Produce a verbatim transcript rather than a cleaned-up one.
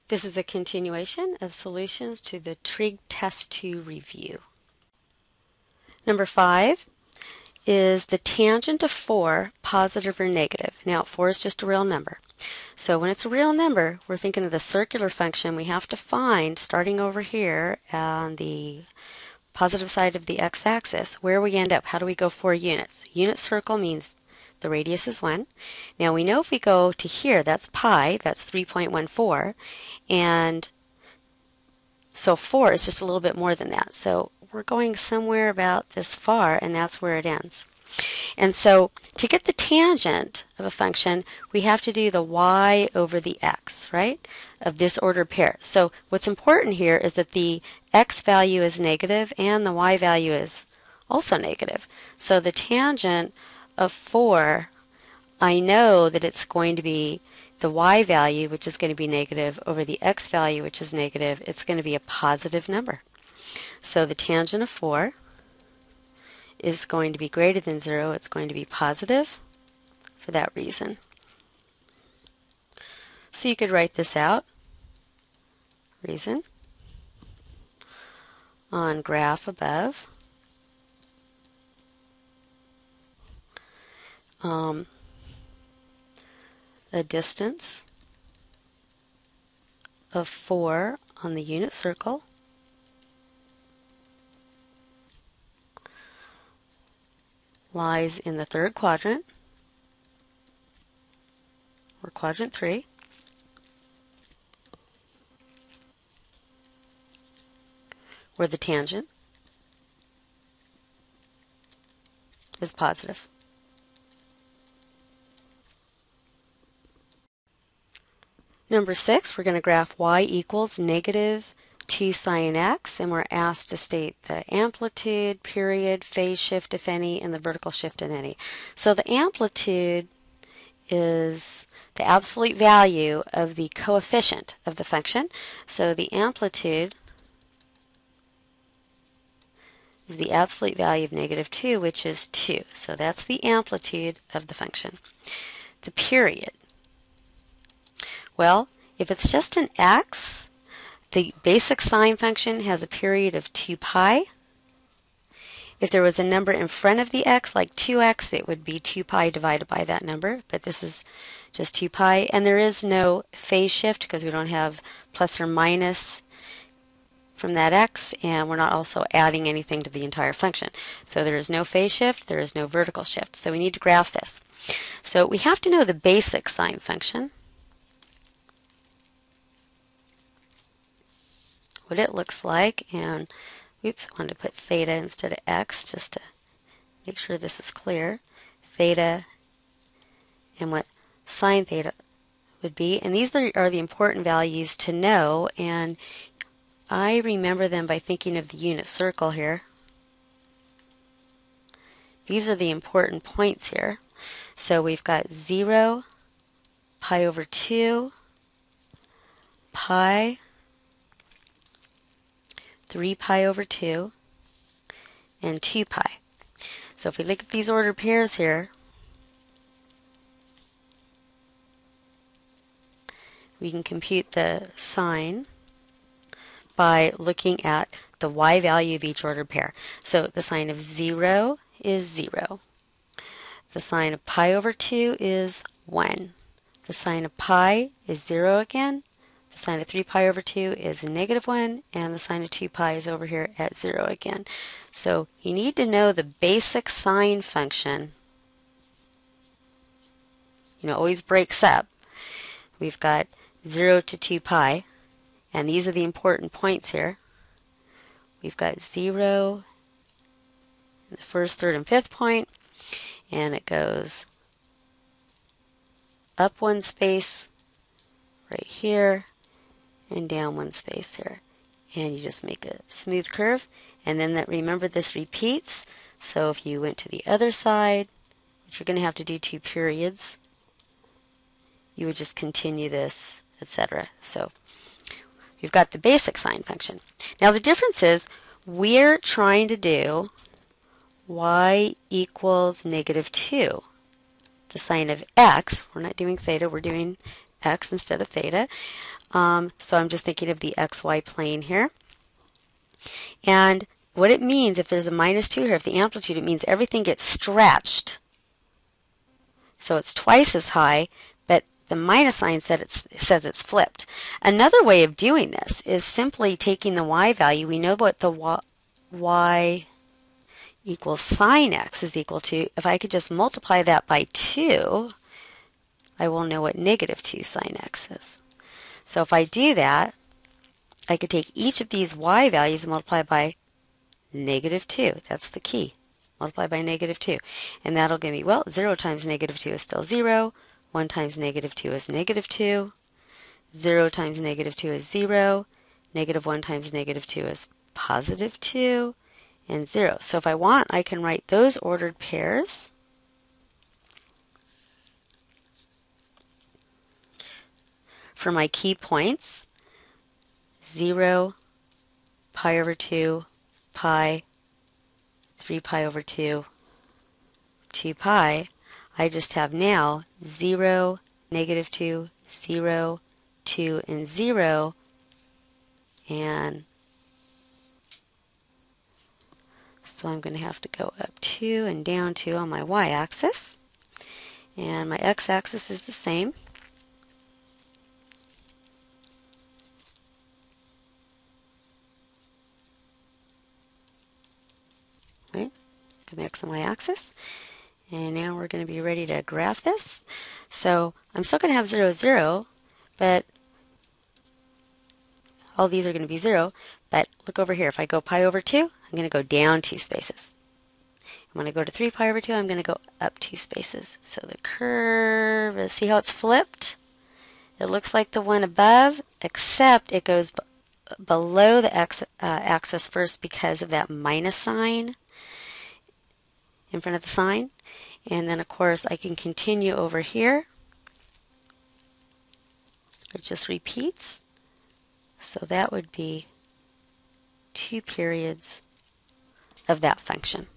This is a continuation of solutions to the Trig Test two review. Number five is the tangent of four positive or negative. Now four is just a real number. So when it's a real number, we're thinking of the circular function we have to find starting over here on the positive side of the x-axis. Where we end up, how do we go four units? Unit circle means the radius is one. Now we know if we go to here, that's pi, that's three point one four, and so four is just a little bit more than that. So we're going somewhere about this far, and that's where it ends. And so to get the tangent of a function, we have to do the y over the x, right, of this ordered pair. So what's important here is that the x value is negative and the y value is also negative. So the tangent of four, I know that it's going to be the y value, which is going to be negative, over the x value, which is negative. It's going to be a positive number. So the tangent of four is going to be greater than zero. It's going to be positive for that reason. So you could write this out. Reason on graph above. Um, a distance of four on the unit circle lies in the third quadrant, or quadrant three, where the tangent is positive. Number six, we're going to graph y equals negative two sine x, and we're asked to state the amplitude, period, phase shift, if any, and the vertical shift in any. So the amplitude is the absolute value of the coefficient of the function. So the amplitude is the absolute value of negative two, which is two. So that's the amplitude of the function. The period. Well, if it's just an x, the basic sine function has a period of two pi. If there was a number in front of the x, like two x, it would be two pi divided by that number, but this is just two pi. And there is no phase shift because we don't have plus or minus from that x, and we're not also adding anything to the entire function. So there is no phase shift, there is no vertical shift. So we need to graph this. So we have to know the basic sine function, what it looks like, and oops, I wanted to put theta instead of x just to make sure this is clear. Theta and what sine theta would be, and these are, are the important values to know, and I remember them by thinking of the unit circle here. These are the important points here. So we've got zero, pi over two, pi, three pi over two, and two pi. So if we look at these ordered pairs here, we can compute the sine by looking at the y value of each ordered pair. So the sine of zero is zero. The sine of pi over two is one. The sine of pi is zero again. The sine of three pi over two is negative one, and the sine of two pi is over here at zero again. So you need to know the basic sine function. You know, always breaks up. We've got zero to two pi, and these are the important points here. We've got zero in the first, third, and fifth point, and it goes up one space right here, and down one space here, and you just make a smooth curve, and then that, remember, this repeats. So if you went to the other side, which you're going to have to do two periods, you would just continue this, et cetera. So we've got the basic sine function. Now the difference is we're trying to do y equals negative two. The sine of x, we're not doing theta, we're doing x instead of theta. Um, so I'm just thinking of the xy plane here. And what it means, if there's a minus two here, if the amplitude, it means everything gets stretched. So it's twice as high, but the minus sign said it's, says it's flipped. Another way of doing this is simply taking the y value. We know what the y, y equals sine x is equal to. If I could just multiply that by two, I will know what negative two sine x is. So if I do that, I could take each of these y values and multiply by negative two. That's the key. Multiply by negative two. And that'll give me, well, zero times negative two is still zero. one times negative two is negative two. zero times negative two is zero. Negative one times negative two is positive two. And zero. So if I want, I can write those ordered pairs. For my key points, zero, pi over two, pi, three pi over two, two pi. I just have now zero, negative two, zero, two, and zero. And so I'm going to have to go up two and down two on my y-axis. And my x-axis is the same. Right? Go back to my axis. And now we're going to be ready to graph this. So I'm still going to have zero, zero, but all these are going to be zero. But look over here. If I go pi over two, I'm going to go down two spaces. And when I go to three pi over two, I'm going to go up two spaces. So the curve is, see how it's flipped? It looks like the one above, except it goes b below the x uh, axis first because of that minus sign in front of the sign. And then, of course, I can continue over here. It just repeats. So that would be two periods of that function.